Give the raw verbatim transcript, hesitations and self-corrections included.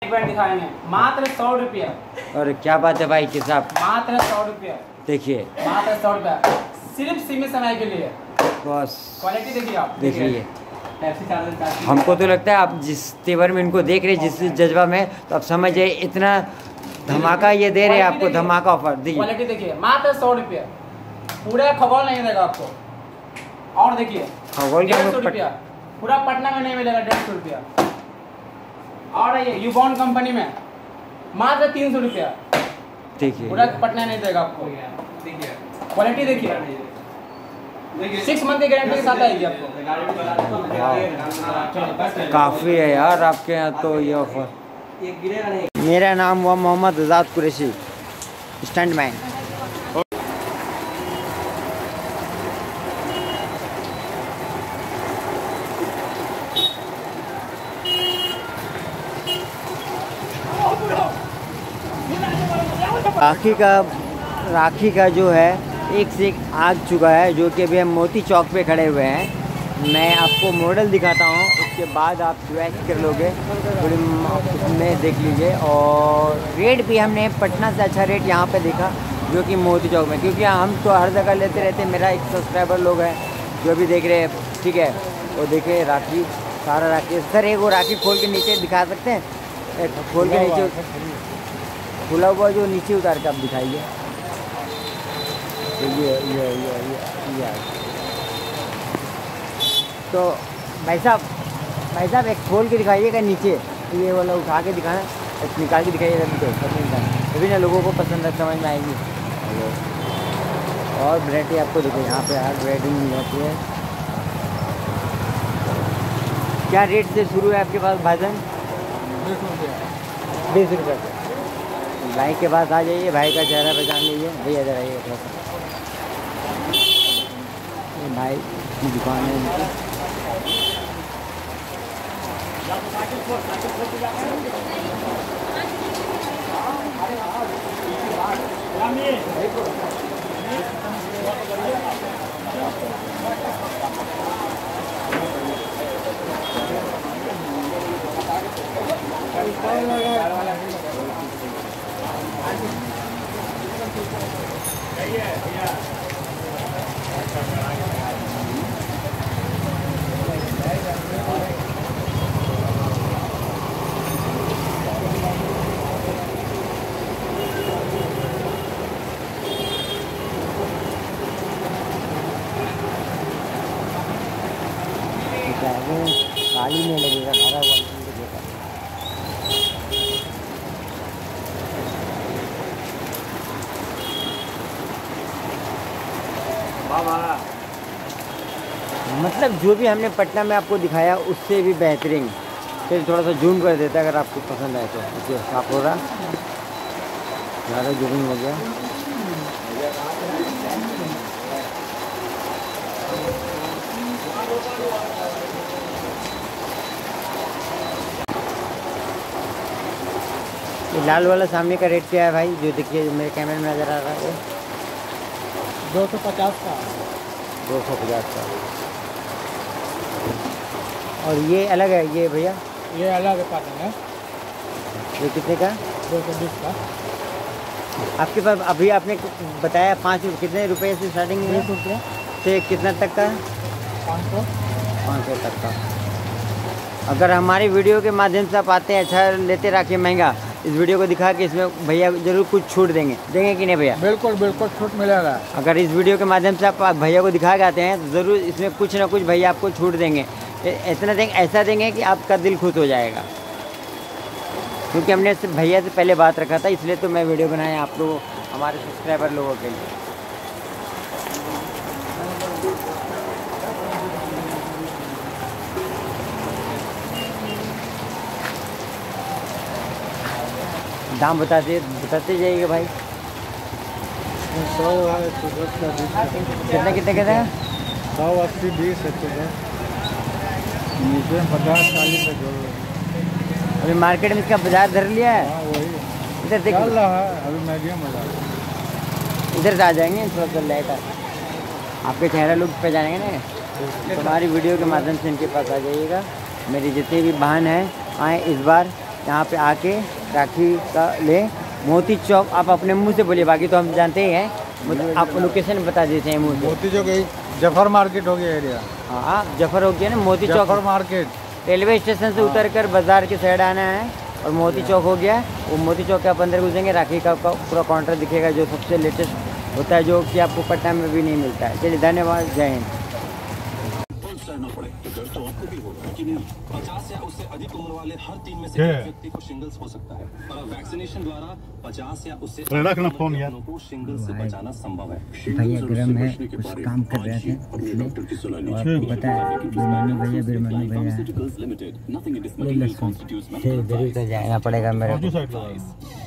Band दिखाएंगे मात्र सौ रुपया। और क्या बात है भाई साहब, मात्र सौ रुपया। देखिए मात्र सौ रुपया सिर्फ सीमित समय के लिए। बस क्वालिटी देखिए आप, देखिए। हमको तो लगता है आप जिस तेवर में इनको देख रहे, जिस जज्बा में, तो आप समझिए इतना धमाका ये दे रहे हैं आपको, धमाका ऑफर दीजिए। क्वालिटी देखिए मात्र सौ रुपया, पूरा खगोल नहीं देगा आपको। और देखिए खगोल डेढ़ सौ रुपया, पूरा पटना में नहीं मिलेगा, डेढ़ सौ रुपया। और ये यूबॉन कंपनी में मात्र तीन सौ रुपया, देखिए पूरा पटना नहीं देगा आपको। क्वालिटी देखिए, सिक्स मंथ की गारंटी के साथ आएगी आपको। काफ़ी है यार आपके यहाँ तो ये ऑफर। मेरा नाम हुआ मोहम्मद आज़ाद कुरैशी, स्टंटमैन। राखी का राखी का जो है एक से एक आग चुका है, जो कि अभी हम मोती चौक पे खड़े हुए हैं। मैं आपको मॉडल दिखाता हूँ, उसके बाद आप चॉइस कर लोगे, थोड़ी में देख लीजिए। और रेट भी हमने पटना से अच्छा रेट यहाँ पे देखा, जो कि मोती चौक में, क्योंकि हम तो हर जगह लेते रहते हैं। मेरा एक सब्सक्राइबर लोग हैं जो भी देख रहे हैं, ठीक है। वो देखे राखी, सारा राखी। सर एक वो राखी खोल के नीचे दिखा सकते हैं, एक खोल के नीचे खुला हुआ जो नीचे उतार के आप दिखाइए। ये ये ये ये ये तो भाई साहब भाई साहब एक खोल के दिखाइएगा नीचे, ये वाला उठा के दिखाना, एक निकाल के दिखाइएगा नीचे, तभी ना लोगों को पसंद समझ में आएगी। और वैरायटी आपको देखो यहाँ पे हर वैरायटी मिल जाती है। क्या रेट से शुरू है आपके पास भाईजान? बीस रुपये से। भाई के पास आ जाइए, भाई का चेहरा पहचान लीजिए। भैया इधर आइए थोड़ा सा, भाई की दुकान है इनकी। गाड़ी में लगेगा हरा वाला लगेगा। मतलब जो भी हमने पटना में आपको दिखाया उससे भी बेहतरीन। फिर थोड़ा सा जूम कर देता है अगर आपको पसंद आए तो। देखिए साफ हो रहा, ज़्यादा जूमिंग हो गया। ये लाल वाला सामने का रेट क्या है भाई, जो देखिए जो मेरे कैमरे में नज़र आ रहा है? दो सौ पचास का। दो सौ पचास का। और ये अलग है ये भैया? ये अलग पैटर्न है। ये कितने का? दो सौ बीस का। आपके पास अभी आपने बताया पाँच कितने रुपए से स्टार्टिंग है? बीस रुपये से कितना तक का? पाँच सौ पाँच सौ तक का। अगर हमारी वीडियो के माध्यम से आप आते हैं, अच्छा लेते रखिए महंगा, इस वीडियो को दिखा के इसमें भैया जरूर कुछ छूट देंगे। देंगे कि नहीं भैया? बिल्कुल बिल्कुल छूट मिलेगा। अगर इस वीडियो के माध्यम से आप भैया को दिखा के आते हैं तो ज़रूर इसमें कुछ ना कुछ भैया आपको छूट देंगे। इतना देंगे, ऐसा देंगे कि आपका दिल खुश हो जाएगा। क्योंकि हमने भैया से पहले बात रखा था, इसलिए तो मैं वीडियो बनाया आप लोग हमारे सब्सक्राइबर लोगों के लिए। दाम बताते बताते जाइएगा भाई। सौ है कितने कितने कहते हैं? सौ अस्सी बीस है, नीचे पचास चालीस है। अभी मार्केट में इसका बाजार धर लिया है। हाँ वही इधर देख चल रहा है अभी मीडियम बाजार। इधर से आ जाएंगे थोड़ा सा लाइट, आपके चेहरा लोग पहचानेंगे ना। तो हमारी वीडियो के माध्यम से इनके पास आ जाइएगा। मेरी जितने भी बहन हैं आए इस बार, यहाँ पे आके राखी का लें। मोती चौक आप अपने मुंह से बोलिए, बाकी तो हम जानते ही हैं, मतलब आप लोकेशन बता देते हैं मुझे। मोती चौक जफर मार्केट हो गया एरिया। हाँ जफर हो गया ना, Moti Chowk Zafar market railway station से उतर कर बाजार की साइड आना है और मोती चौक हो गया। वो मोती चौक के आप अंदर घुसेंगे, राखी का पूरा काउंटर दिखेगा जो सबसे लेटेस्ट होता है, जो कि आपको पटना में भी नहीं मिलता है। चलिए धन्यवाद, जय हिंद। करना पड़े तो डर तो आपको भी होगा कि नहीं, पचास या उससे अधिक उम्र वाले हर तीन में से एक व्यक्ति को शिंगल्स हो सकता है, और अब वैक्सीनेशन द्वारा पचास या उससे रखना फोन यार को शिंगल्स से बचाना संभव है। भैया गर्म है, कुछ काम कर रहे थे इसलिए, और आपको पता है बिरमानी भैया बिरमानी भैया है, ये लहसुन से जरूर तो जाना पड़ेगा मेरे को।